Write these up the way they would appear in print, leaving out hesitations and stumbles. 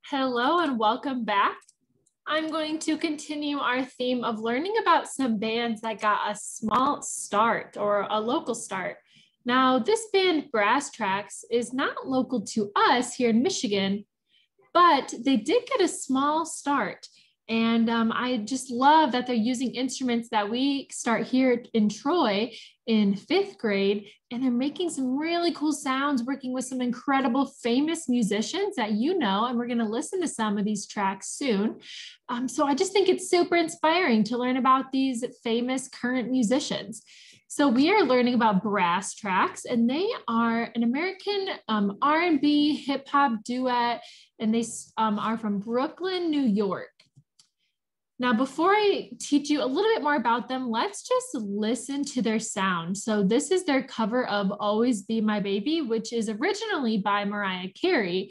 Hello and welcome back. I'm going to continue our theme of learning about some bands that got a small start or a local start. Now, this band Brass Tracks is not local to us here in Michigan, but they did get a small start. And I just love that they're using instruments that we start here in Troy in 5th grade, and they're making some really cool sounds, working with some incredible famous musicians that you know, and we're going to listen to some of these tracks soon. So I just think it's super inspiring to learn about these famous current musicians. So we are learning about Brass Tracks, and they are an American R&B hip hop duet, and they are from Brooklyn, New York. Now, before I teach you a little bit more about them, let's just listen to their sound. So this is their cover of Always Be My Baby, which is originally by Mariah Carey.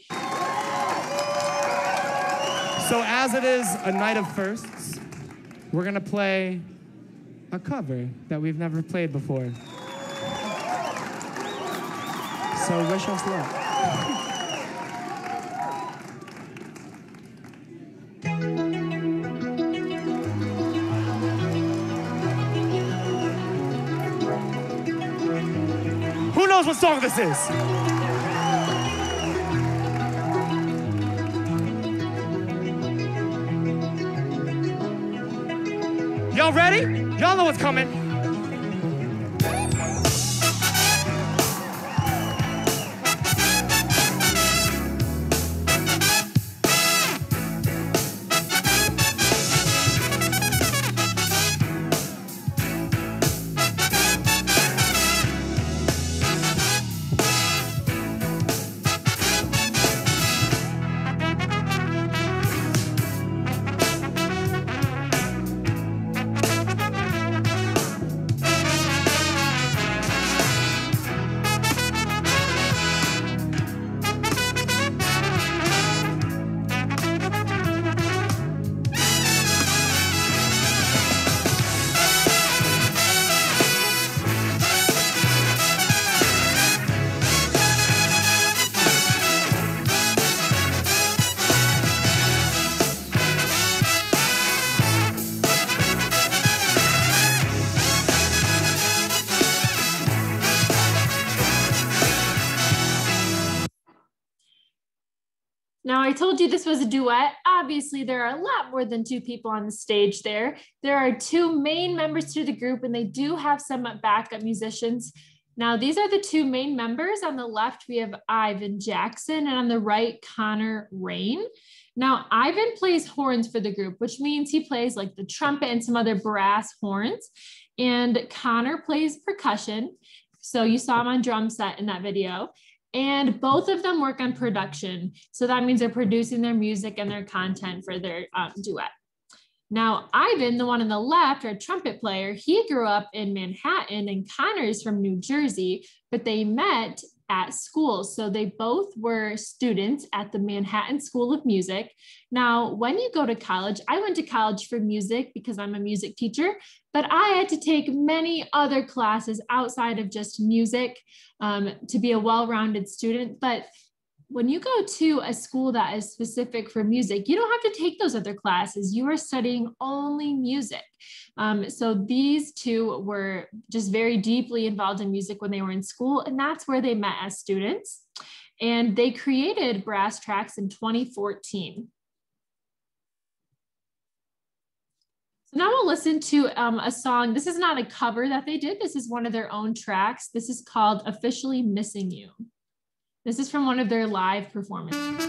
So as it is a night of firsts, we're gonna play a cover that we've never played before. So wish us luck. Who knows what song this is? Y'all ready? Y'all know what's coming. Now, I told you this was a duet. Obviously, there are a lot more than 2 people on the stage there. There are 2 main members to the group, and they do have some backup musicians. Now, these are the 2 main members. On the left, we have Ivan Jackson, and on the right, Connor Rain. Now, Ivan plays horns for the group, which means he plays like the trumpet and some other brass horns. And Connor plays percussion. So you saw him on drum set in that video. And both of them work on production. So that means they're producing their music and their content for their duet. Now, Ivan, the one on the left, our trumpet player, he grew up in Manhattan, and Connor's from New Jersey, but they met at school. So they both were students at the Manhattan School of Music. Now, when you go to college, I went to college for music because I'm a music teacher, but I had to take many other classes outside of just music to be a well-rounded student. But when you go to a school that is specific for music, you don't have to take those other classes. You are studying only music. So these 2 were just very deeply involved in music when they were in school, and that's where they met as students. And they created Brass Tracks in 2014. So now we'll listen to a song. This is not a cover that they did. This is one of their own tracks. This is called Officially Missing You. This is from one of their live performances.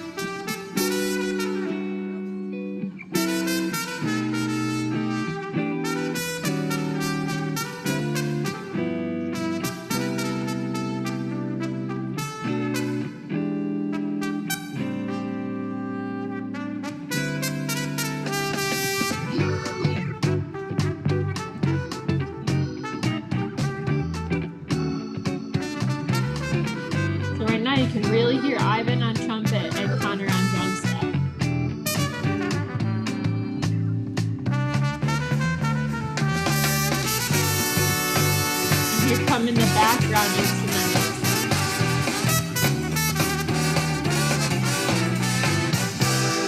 You can really hear Ivan on trumpet and Connor on drum set. And here come in the background instruments.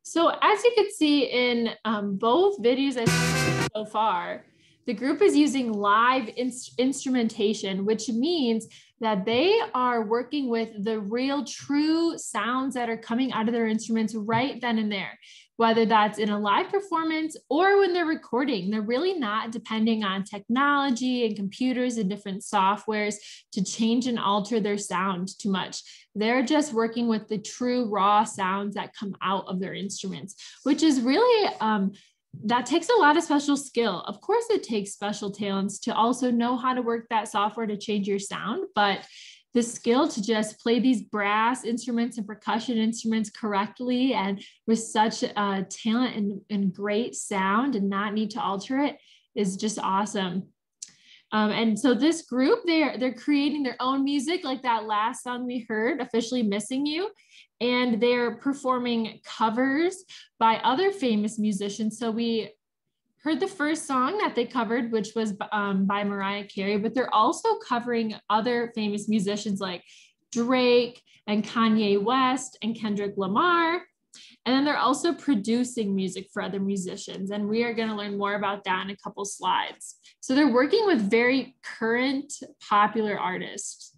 So as you can see in both videos I've seen so far, the group is using live instrumentation, which means that they are working with the real true sounds that are coming out of their instruments right then and there, whether that's in a live performance or when they're recording. They're really not depending on technology and computers and different softwares to change and alter their sound too much. They're just working with the true raw sounds that come out of their instruments, which is really, that takes a lot of special skill. Of course, it takes special talents to also know how to work that software to change your sound, but the skill to just play these brass instruments and percussion instruments correctly and with such talent and great sound and not need to alter it is just awesome. And so this group, they're creating their own music, like that last song we heard, Officially Missing You. And they're performing covers by other famous musicians. So we heard the first song that they covered, which was by Mariah Carey, but they're also covering other famous musicians like Drake and Kanye West and Kendrick Lamar. And then they're also producing music for other musicians. And we are going to learn more about that in a couple slides. So they're working with very current popular artists.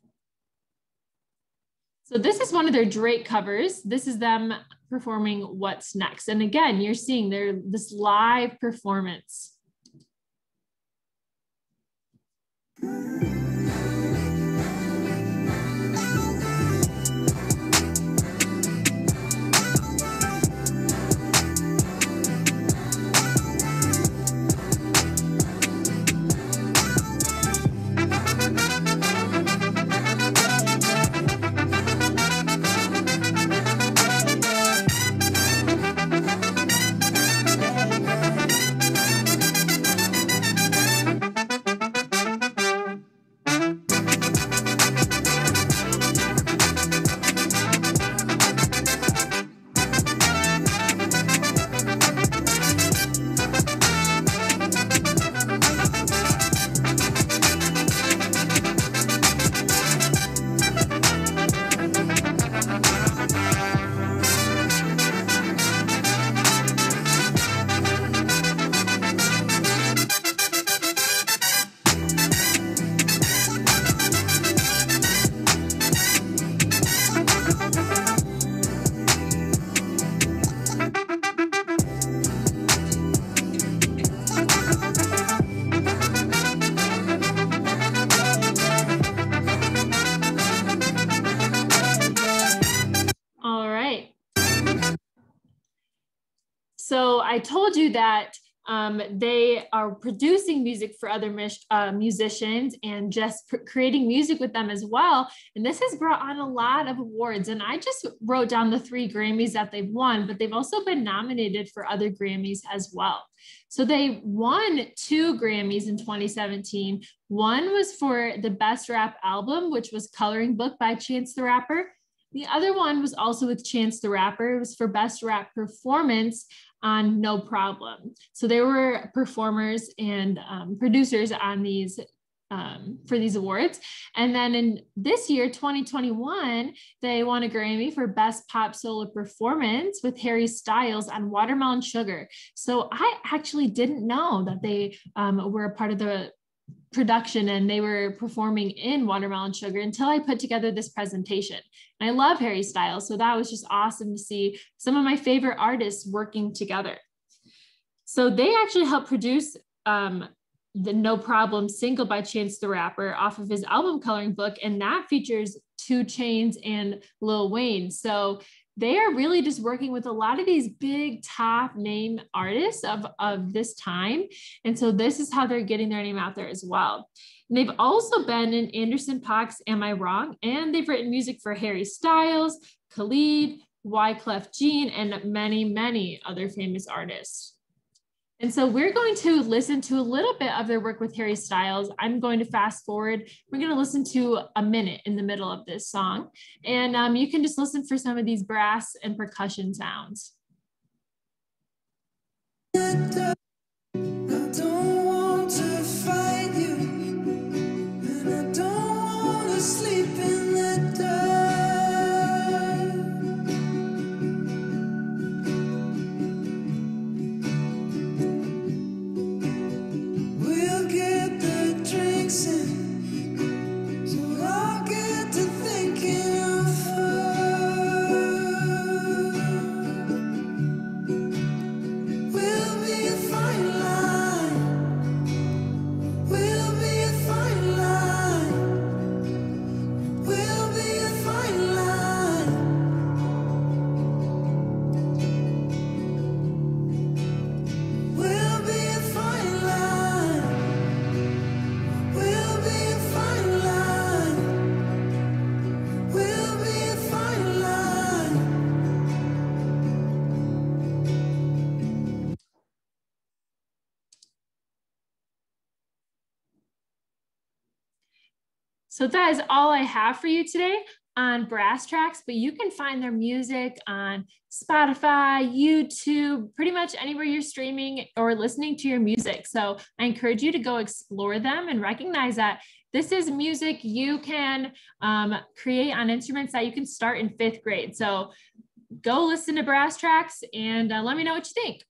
So this is one of their Drake covers. This is them performing What's Next. And again, you're seeing this live performance. So I told you that they are producing music for other musicians and just creating music with them as well. And this has brought on a lot of awards. And I just wrote down the 3 Grammys that they've won, but they've also been nominated for other Grammys as well. So they won 2 Grammys in 2017. One was for the Best Rap Album, which was Coloring Book by Chance the Rapper. The other one was also with Chance the Rapper. It was for Best Rap Performance on No Problem. So they were performers and producers on these for these awards. And then in this year, 2021, they won a Grammy for Best Pop Solo Performance with Harry Styles on Watermelon Sugar. So I actually didn't know that they were a part of the production and they were performing in Watermelon Sugar until I put together this presentation. And I love Harry Styles, so that was just awesome to see some of my favorite artists working together. So they actually helped produce the No Problem single by Chance the Rapper off of his album Coloring Book, and that features 2 Chainz and Lil Wayne. So they are really just working with a lot of these big top name artists of this time. And so this is how they're getting their name out there as well. And they've also been in Anderson .Paak's Am I Wrong? And they've written music for Harry Styles, Khalid, Wyclef Jean, and many, many other famous artists. And so we're going to listen to a little bit of their work with Harry Styles. I'm going to fast forward. We're going to listen to a minute in the middle of this song. And you can just listen for some of these brass and percussion sounds. So that is all I have for you today on Brass Tracks, but you can find their music on Spotify, YouTube, pretty much anywhere you're streaming or listening to your music. So I encourage you to go explore them and recognize that this is music you can create on instruments that you can start in 5th grade. So go listen to Brass Tracks and let me know what you think.